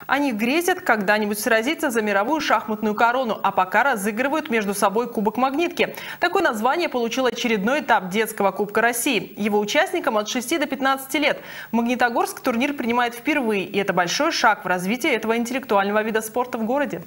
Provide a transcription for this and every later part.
Они грезят когда-нибудь сразиться за мировую шахматную корону, а пока разыгрывают между собой Кубок Магнитки. Такое название получил очередной этап детского Кубка России. Его участникам от 6 до 15 лет. В Магнитогорск турнир принимает впервые, и это большой шаг в развитии этого интеллектуального вида спорта в городе.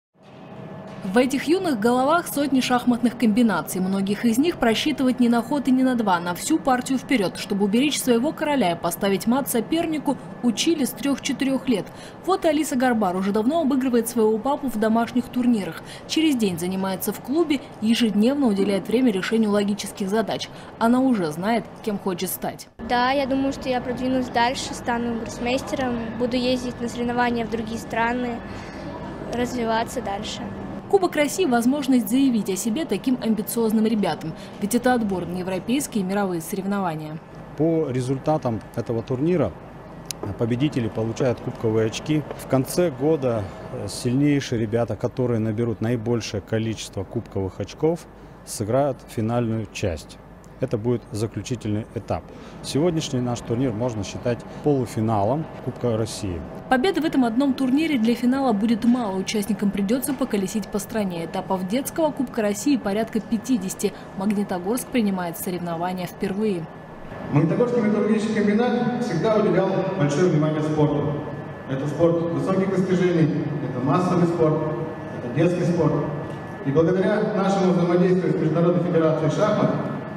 В этих юных головах сотни шахматных комбинаций. Многих из них просчитывать не на ход и не на два, на всю партию вперед. Чтобы уберечь своего короля и поставить мат сопернику, учили с 3-4 лет. Вот и Алиса Гарбар уже давно обыгрывает своего папу в домашних турнирах. Через день занимается в клубе и ежедневно уделяет время решению логических задач. Она уже знает, кем хочет стать. Да, я думаю, что я продвинусь дальше, стану гроссмейстером, буду ездить на соревнования в другие страны, развиваться дальше. Кубок России – возможность заявить о себе таким амбициозным ребятам. Ведь это отбор на европейские и мировые соревнования. По результатам этого турнира победители получают кубковые очки. В конце года сильнейшие ребята, которые наберут наибольшее количество кубковых очков, сыграют финальную часть. Это будет заключительный этап. Сегодняшний наш турнир можно считать полуфиналом Кубка России. Победы в этом одном турнире для финала будет мало. Участникам придется поколесить по стране. Этапов детского Кубка России порядка 50. Магнитогорск принимает соревнования впервые. Магнитогорский металлургический комбинат всегда уделял большое внимание спорту. Это спорт высоких достижений, это массовый спорт, это детский спорт. И благодаря нашему взаимодействию с Международной федерацией шахмат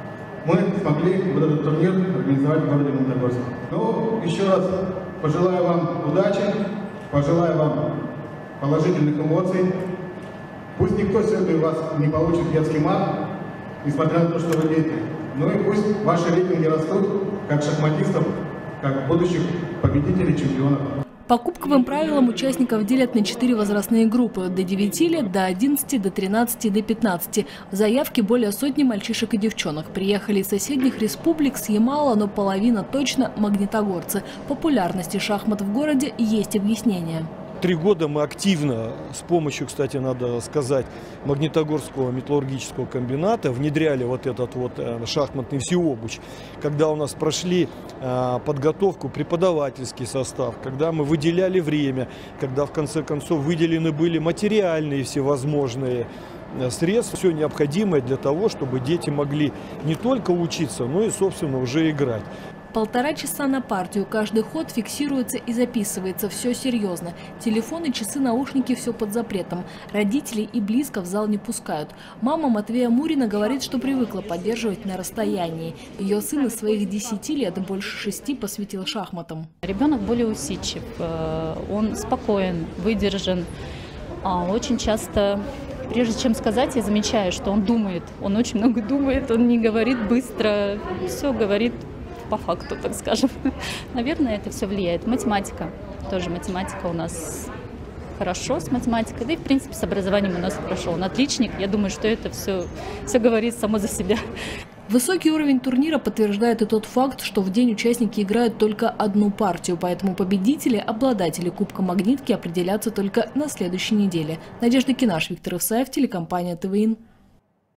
мы смогли вот этот турнир организовать в городе Магнитогорск. Ну, еще раз пожелаю вам удачи, пожелаю вам положительных эмоций. Пусть никто сегодня у вас не получит детский мат, несмотря на то, что вы дети. Ну и пусть ваши рейтинги растут, как шахматистов, как будущих победителей, чемпионов. По кубковым правилам участников делят на 4 возрастные группы – до 9 лет, до 11, до 13 и до 15. В заявке более сотни мальчишек и девчонок. Приехали из соседних республик, с Ямала, но половина точно магнитогорцы. Популярности шахмат в городе есть объяснение. 3 года мы активно, с помощью, кстати, надо сказать, Магнитогорского металлургического комбината внедряли вот этот вот шахматный всеобуч. Когда у нас прошли подготовку, преподавательский состав, когда мы выделяли время, когда в конце концов выделены были материальные всевозможные средства, все необходимое для того, чтобы дети могли не только учиться, но и, собственно, уже играть. 1,5 часа на партию. Каждый ход фиксируется и записывается. Все серьезно. Телефоны, часы, наушники – все под запретом. Родителей и близко в зал не пускают. Мама Матвея Мурина говорит, что привыкла поддерживать на расстоянии. Ее сын из своих 10 лет, больше 6, посвятил шахматам. Ребенок более усидчив, он спокоен, выдержан. Очень часто, прежде чем сказать, я замечаю, что он думает. Он очень много думает, он не говорит быстро, все говорит по факту, так скажем. Наверное, это все влияет. Математика. Тоже математика у нас хорошо с математикой. Да и, в принципе, с образованием у нас хорошо. Он отличник. Я думаю, что это все говорит само за себя. Высокий уровень турнира подтверждает и тот факт, что в день участники играют только одну партию, поэтому победители, обладатели Кубка Магнитки определятся только на следующей неделе. Надежда Кинаш, Виктор Исаев, телекомпания ТВИН.